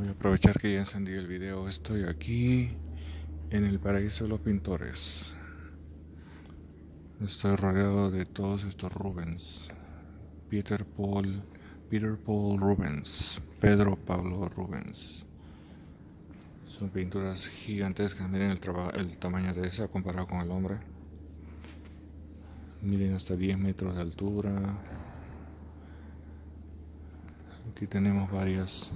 Voy a aprovechar que ya encendí el video. Estoy aquí en el paraíso de los pintores. Estoy rodeado de todos estos Rubens. Peter Paul Rubens. Pedro Pablo Rubens. Son pinturas gigantescas. Miren el tamaño de esa comparado con el hombre. Miren, hasta 10 metros de altura. Aquí tenemos varias.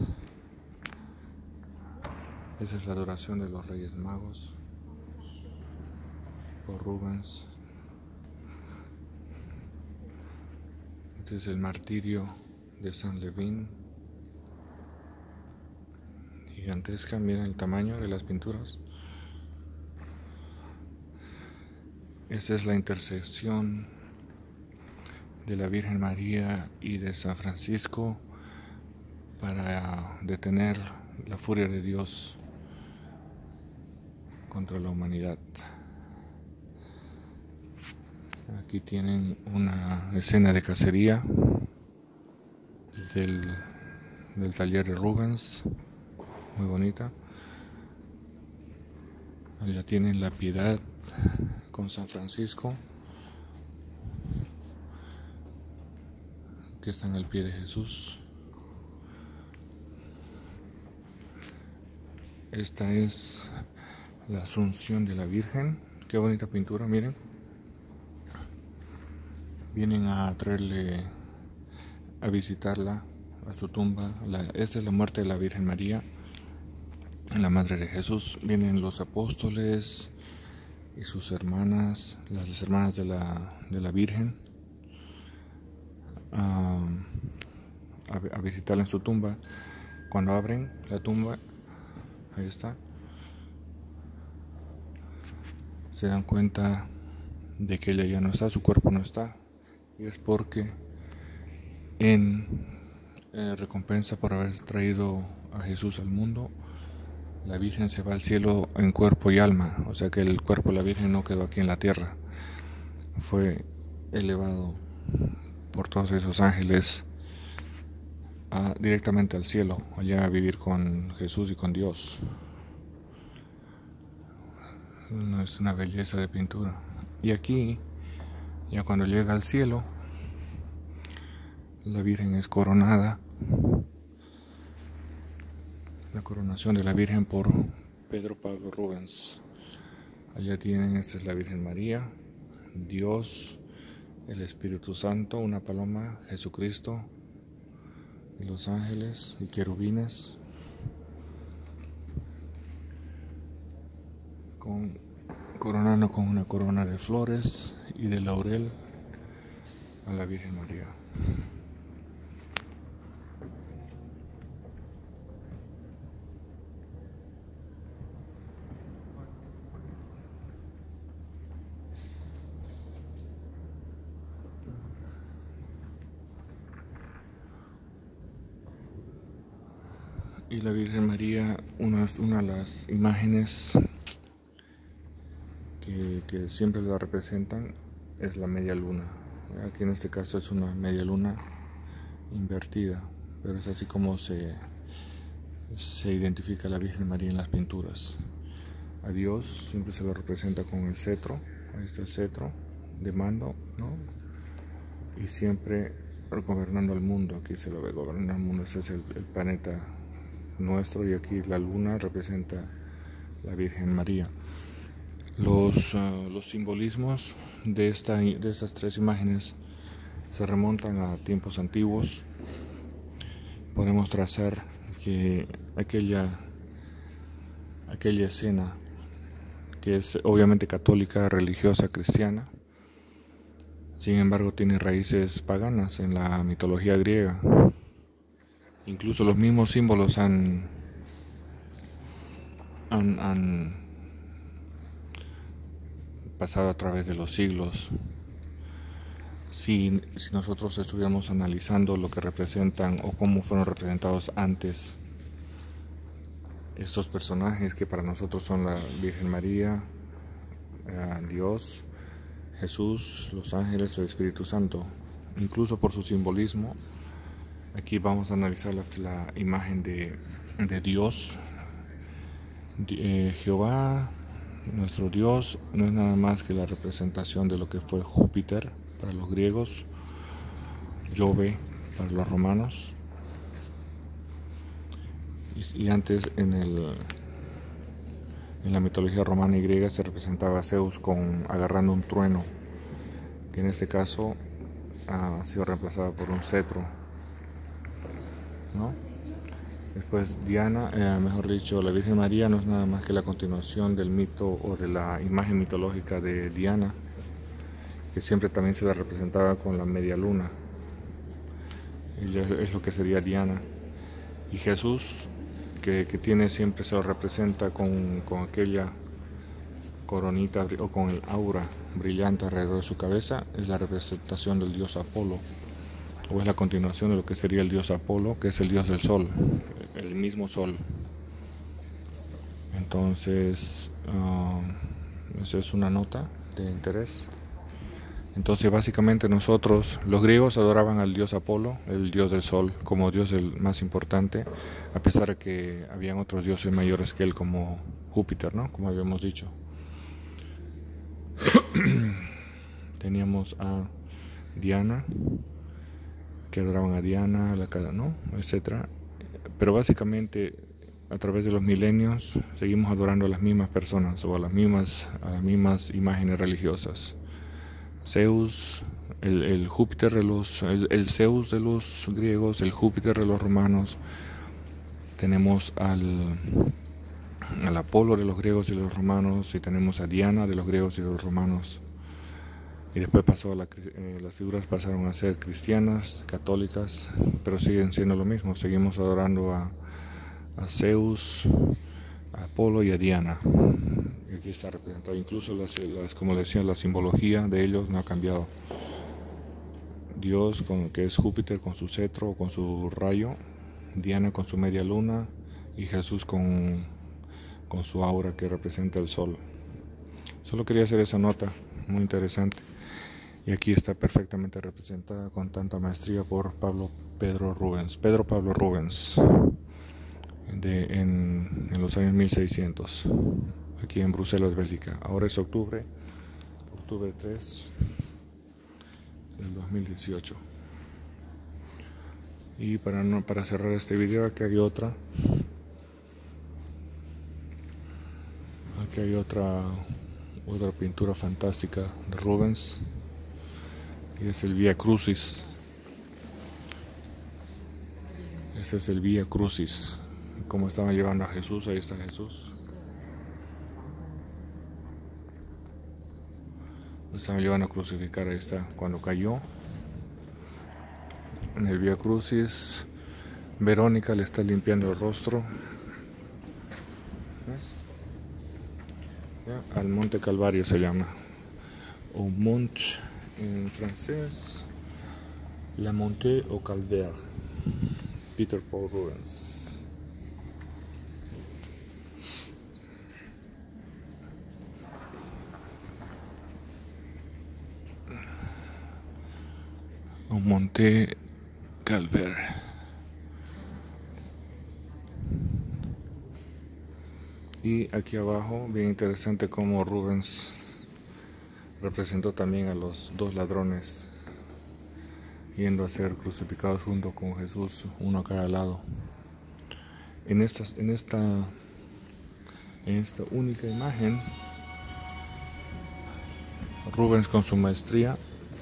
Esa es la adoración de los Reyes Magos por Rubens. Este es el martirio de San Levin. Gigantesca, miren el tamaño de las pinturas. Esta es la intercesión de la Virgen María y de San Francisco para detener la furia de Dios contra la humanidad. Aquí tienen una escena de cacería del taller de Rubens, muy bonita. Allá tienen la Piedad con San Francisco, que está en el pie de Jesús. Esta es la Asunción de la Virgen. Qué bonita pintura, miren. Vienen a traerle, a visitarla a su tumba. Esta es la muerte de la Virgen María, la Madre de Jesús. Vienen los apóstoles y sus hermanas, las hermanas de la Virgen, a visitarla en su tumba. Cuando abren la tumba, ahí está, se dan cuenta de que ella ya no está, su cuerpo no está, y es porque en recompensa por haber traído a Jesús al mundo, la Virgen se va al cielo en cuerpo y alma. O sea que el cuerpo de la Virgen no quedó aquí en la tierra, fue elevado por todos esos ángeles directamente al cielo, allá a vivir con Jesús y con Dios. Es una belleza de pintura. Y aquí, ya cuando llega al cielo, la Virgen es coronada. La coronación de la Virgen por Pedro Pablo Rubens. Allá tienen, esta es la Virgen María, Dios, el Espíritu Santo, una paloma, Jesucristo, y los ángeles y querubines, coronando con una corona de flores y de laurel a la Virgen María. Y la Virgen María, una de las imágenes que siempre la representan es la media luna. Aquí en este caso es una media luna invertida, pero es así como se identifica a la Virgen María en las pinturas. A Dios siempre se lo representa con el cetro. Ahí está el cetro de mando, ¿no? Y siempre gobernando el mundo. Aquí se lo ve gobernando el mundo. Este es el planeta nuestro, y aquí la luna representa la Virgen María. Los simbolismos de estas tres imágenes se remontan a tiempos antiguos. Podemos trazar que aquella escena, que es obviamente católica, religiosa, cristiana, sin embargo tiene raíces paganas en la mitología griega. Incluso los mismos símbolos han pasado a través de los siglos. Si nosotros estuviéramos analizando lo que representan o cómo fueron representados antes estos personajes, que para nosotros son la Virgen María, Dios, Jesús, los ángeles, el Espíritu Santo, incluso por su simbolismo. Aquí vamos a analizar la imagen de de Dios. Jehová, nuestro Dios, no es nada más que la representación de lo que fue Júpiter para los griegos, Jove para los romanos, y antes en la mitología romana y griega se representaba a Zeus agarrando un trueno, que en este caso ha sido reemplazado por un cetro, ¿no? Después Diana, mejor dicho, la Virgen María no es nada más que la continuación del mito o de la imagen mitológica de Diana, que siempre también se la representaba con la media luna. Ella es lo que sería Diana. Y Jesús, que tiene siempre se lo representa con aquella coronita o con el aura brillante alrededor de su cabeza, es la representación del dios Apolo, o es la continuación de lo que sería el dios Apolo, que es el dios del sol, el mismo sol. Entonces, esa es una nota de interés. Entonces, básicamente nosotros, los griegos adoraban al dios Apolo, el dios del sol, como dios el más importante, a pesar de que habían otros dioses mayores que él, como Júpiter, ¿no? Como habíamos dicho. Teníamos a Diana, que adoraban a Diana, ¿no? Etcétera. Pero básicamente, a través de los milenios, seguimos adorando a las mismas personas o a las mismas imágenes religiosas. Zeus, el Júpiter el Zeus de los griegos, el Júpiter de los romanos. Tenemos al Apolo de los griegos y los romanos, y tenemos a Diana de los griegos y los romanos. Y después las figuras pasaron a ser cristianas, católicas, pero siguen siendo lo mismo. Seguimos adorando a Zeus, a Apolo y a Diana. Y aquí está representado. Incluso como decía, la simbología de ellos no ha cambiado. Dios, que es Júpiter con su cetro o con su rayo, Diana con su media luna y Jesús con su aura que representa el sol. Solo quería hacer esa nota, muy interesante. Y aquí está perfectamente representada con tanta maestría por Pedro Pablo Rubens, en los años 1600, aquí en Bruselas, Bélgica. Ahora es octubre 3 del 2018. Y para cerrar este video, aquí hay otra pintura fantástica de Rubens, y es el Vía Crucis. Este es el Vía Crucis, como estaban llevando a Jesús. Ahí está Jesús, lo estaban llevando a crucificar. Ahí está, cuando cayó en el Vía Crucis, Verónica le está limpiando el rostro. ¿Ves? Al Monte Calvario se llama, o Mont en francés, La Montée au Calvaire, Peter Paul Rubens. Au Monte Calvaire. Y aquí abajo, bien interesante como Rubens representó también a los dos ladrones yendo a ser crucificados junto con Jesús, uno a cada lado. En esta única imagen, Rubens, con su maestría,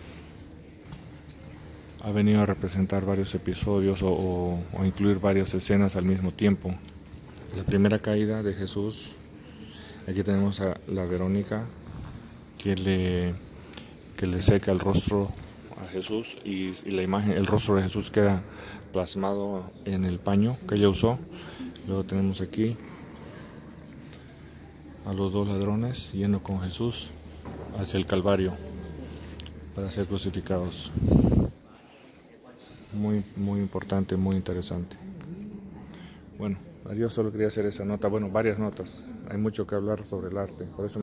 ha venido a representar varios episodios o incluir varias escenas al mismo tiempo. La primera caída de Jesús, aquí tenemos a la Verónica que le seca el rostro a Jesús, y la imagen, el rostro de Jesús queda plasmado en el paño que ella usó. Luego tenemos aquí a los dos ladrones yendo con Jesús hacia el Calvario para ser crucificados. Muy, muy importante, muy interesante. Bueno, adiós, solo quería hacer esa nota. Bueno, varias notas. Hay mucho que hablar sobre el arte, por eso